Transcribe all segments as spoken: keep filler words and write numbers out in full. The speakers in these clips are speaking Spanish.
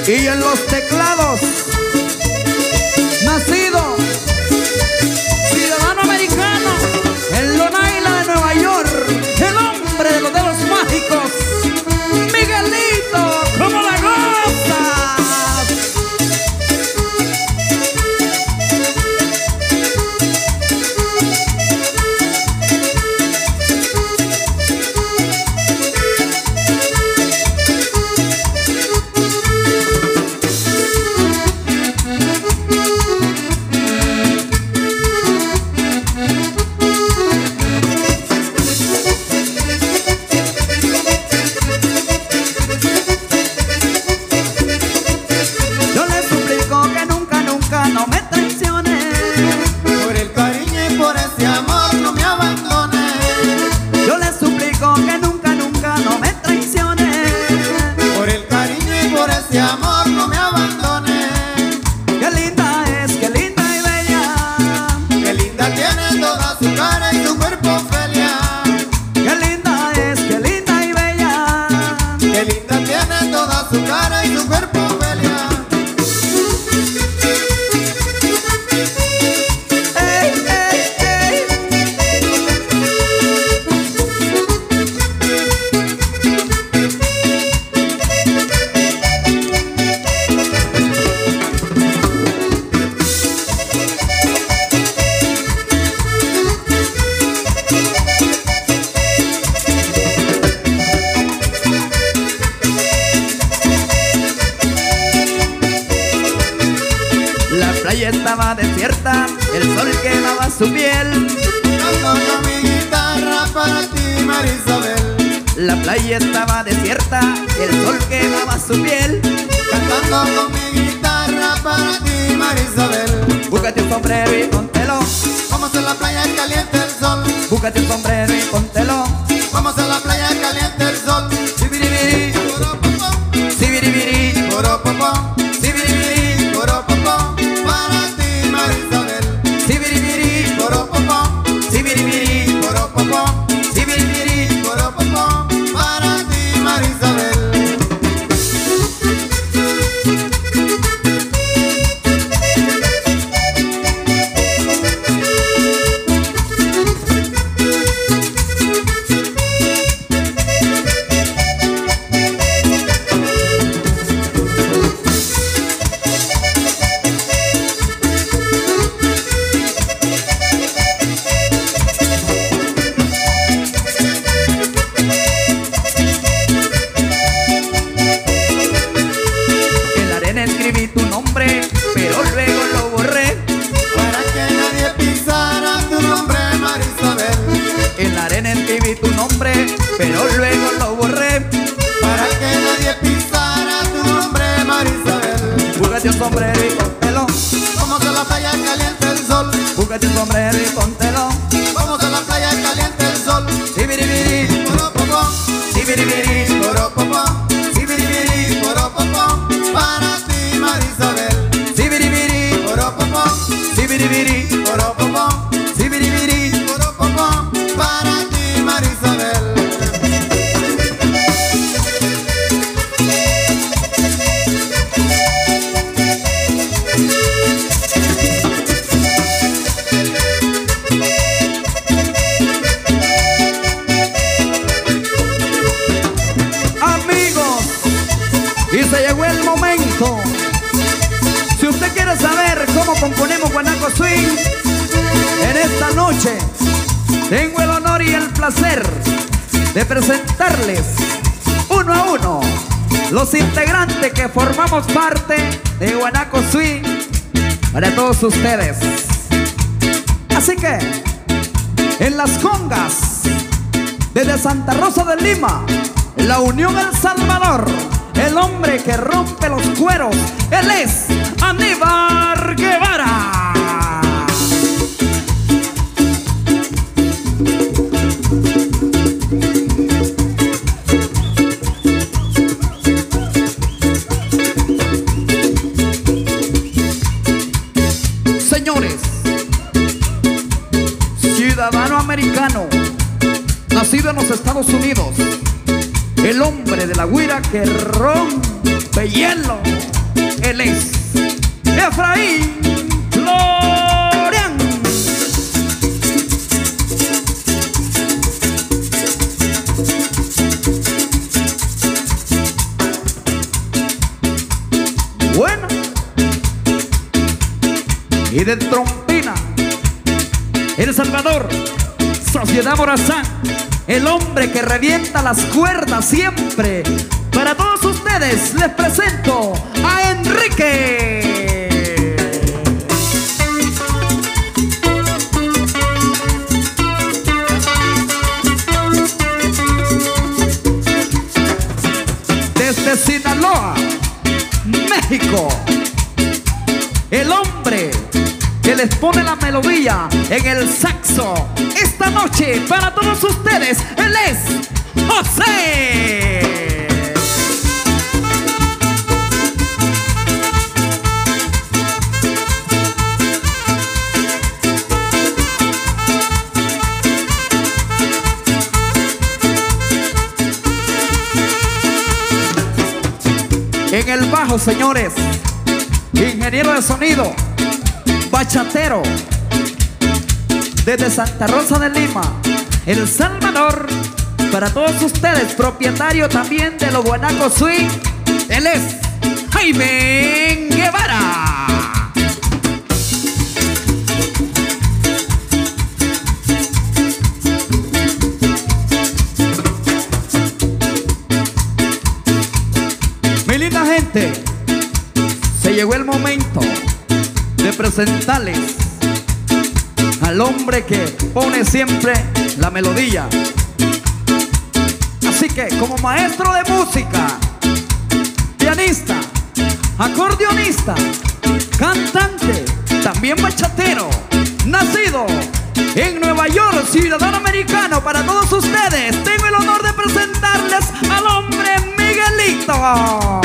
Y en los teclados, nacido ciudadano americano en Long Island de Nueva York, el hombre de los dedos mágicos, Miguelito, ¿cómo la gozas? Estaba desierta, el sol quemaba su piel. Canto con mi guitarra para ti, Marisabel. La playa estaba desierta, el sol quemaba su piel. Cantando con mi guitarra para ti, Marisabel. Búscate un sombrero y póntelo. Vamos a la playa caliente el sol. Búscate un sombrero y póntelo. Vamos a la playa caliente el sol. Sibiribiri, Poropopó, sibiribiri, poropopó, sibiribiri, poropopó. Para ti, Marisabel. sibiribiri, Poropopó, sibiribiri, poropopó, sibiribiri. poropopó. Para ti, Marisabel. Escribí tu nombre, pero luego lo borré. Para que nadie pisara tu nombre, Marisabel. En la arena escribí tu nombre, pero luego lo borré. Para que nadie pisara tu nombre, Marisabel. Búscate un sombrero y póntelo. Vamos a la playa caliente el sol. Búscate un sombrero y póntelo. Vamos a la playa caliente el sol. Sibiribiri, Poropopó, sibiribiri, poropopó, sibiribiri, poropopó. Para ti, Marisabel. sibiribiri, Poropopó, sibiribiri, poropopó, sibiribiri. poropopó. Para ti, Marisabel. Amigos, y se llegó el momento. Si usted quiere saber cómo componemos Guanaco Swing, en esta noche tengo el honor y el placer de presentarles uno a uno los integrantes que formamos parte de Guanaco Swing para todos ustedes. Así que en las congas desde Santa Rosa de Lima, La Unión El Salvador, el hombre que rompe los cueros, él es Aníbal Guevara. Señores, ciudadano americano, nacido en los Estados Unidos, el hombre de la güira que rompe hielo. Él es Efraín Florian. Bueno, y de trompina, El Salvador, Sociedad Morazán, el hombre que revienta las cuerdas siempre. Para todos ustedes les presento a Enrique. Desde Sinaloa, México, el hombre que les pone la melodía en el saxo. Esta noche para todos ustedes, él es José. En el bajo, señores, ingeniero de sonido, bachatero, desde Santa Rosa de Lima, El Salvador. Para todos ustedes, propietario también de los Guanacos Swing, él es Jaime Guevara. Mi linda gente, se llegó el momento de presentarles al hombre que pone siempre la melodía. Así que como maestro de música, pianista, acordeonista, cantante, también bachatero, nacido en Nueva York, ciudadano americano, para todos ustedes, tengo el honor de presentarles al hombre Miguelito.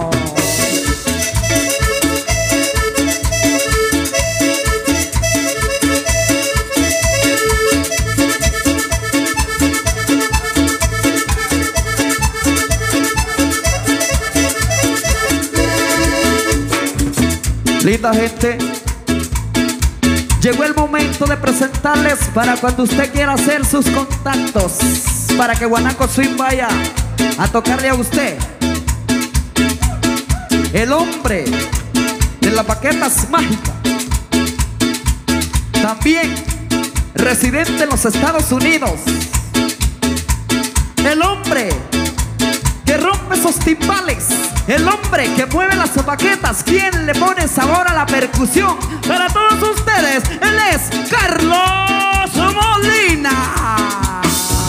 Linda gente, llegó el momento de presentarles para cuando usted quiera hacer sus contactos, para que Guanaco Swing vaya a tocarle a usted. El hombre de las baquetas mágicas, también residente en los Estados Unidos. El hombre que rompe esos timbales, el hombre que mueve las baquetas, quien le pone sabor a la percusión. Para todos ustedes, él es Carlos Molina.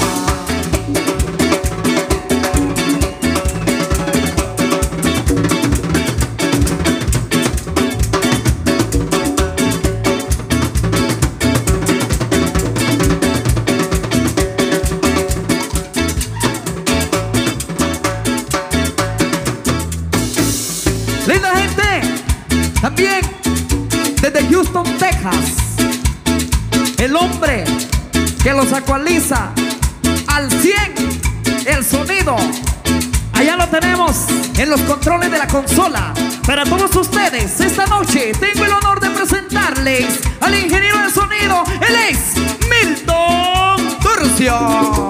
Linda gente, también desde Houston, Texas, el hombre que los actualiza al cien el sonido. Allá lo tenemos en los controles de la consola. Para todos ustedes, esta noche tengo el honor de presentarles al ingeniero de sonido. Él es Milton Turcio.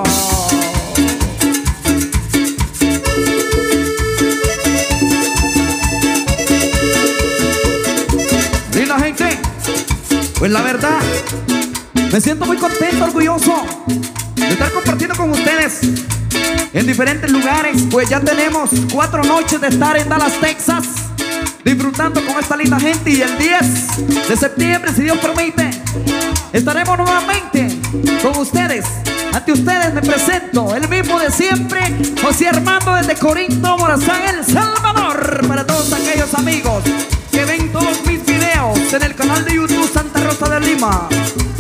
Linda gente, pues la verdad, me siento muy contento, orgulloso de estar compartiendo con ustedes en diferentes lugares. Pues ya tenemos cuatro noches de estar en Dallas, Texas, disfrutando con esta linda gente. Y el diez de septiembre, si Dios permite, estaremos nuevamente con ustedes. Ante ustedes me presento, el mismo de siempre, José Armando, desde Corinto, Morazán, El Salvador. Para todos aquellos amigos que ven todos mis videos en el canal de YouTube Santa Rosa de Lima,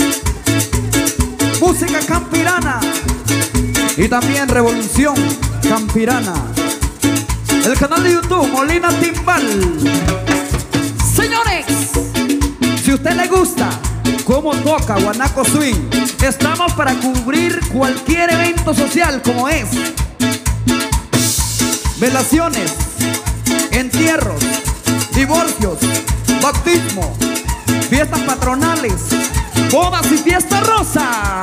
Música Campirana, y también Revolución Campirana, el canal de YouTube Molina Timbal. Señores, si a usted le gusta cómo toca Guanaco Swing, estamos para cubrir cualquier evento social, como es velaciones, entierros, divorcios, bautismo, fiestas patronales, bodas y fiesta rosa.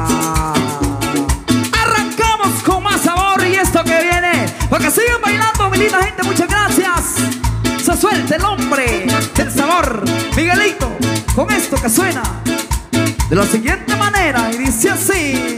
Arrancamos con más sabor y esto que viene, porque sigan bailando, mi linda gente, muchas gracias. Se suelta el hombre del sabor, Miguelito, con esto que suena de la siguiente manera y dice así.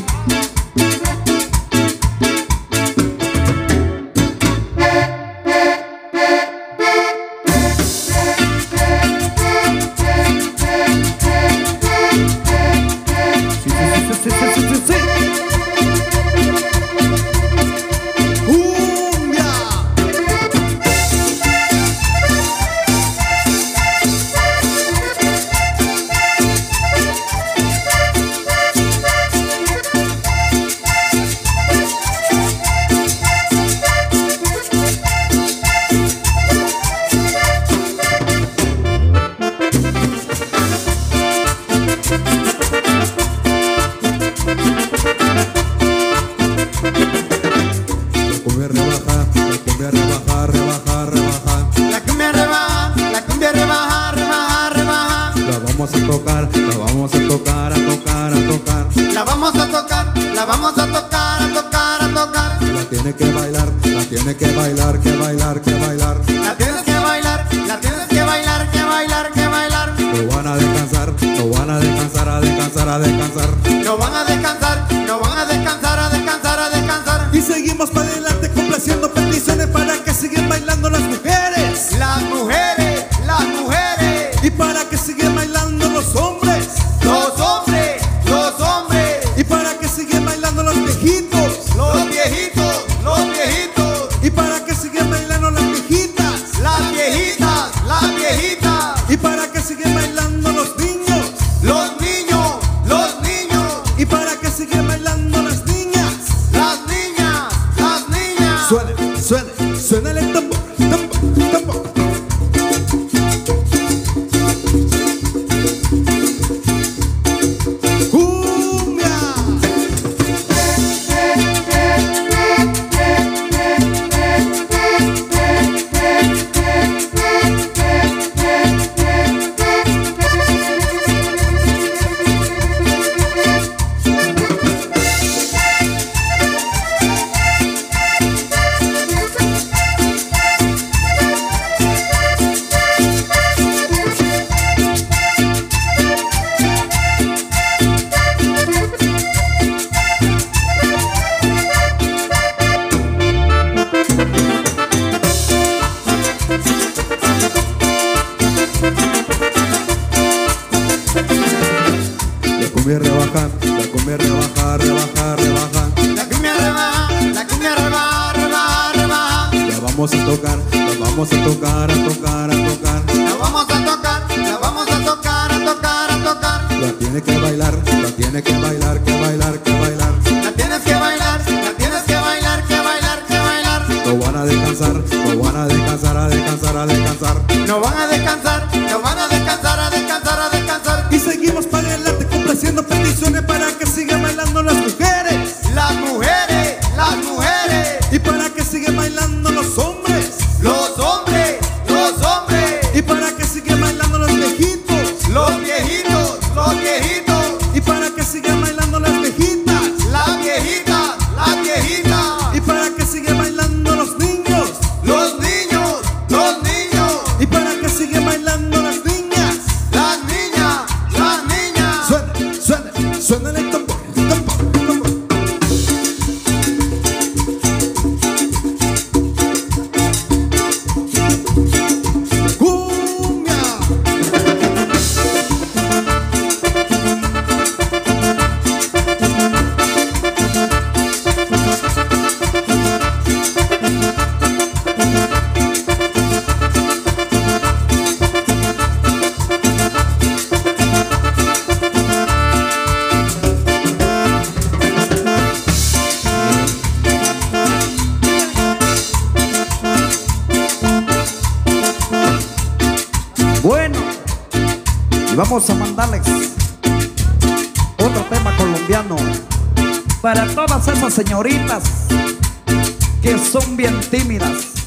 Y vamos a mandarles otro tema colombiano para todas esas señoritas que son bien tímidas.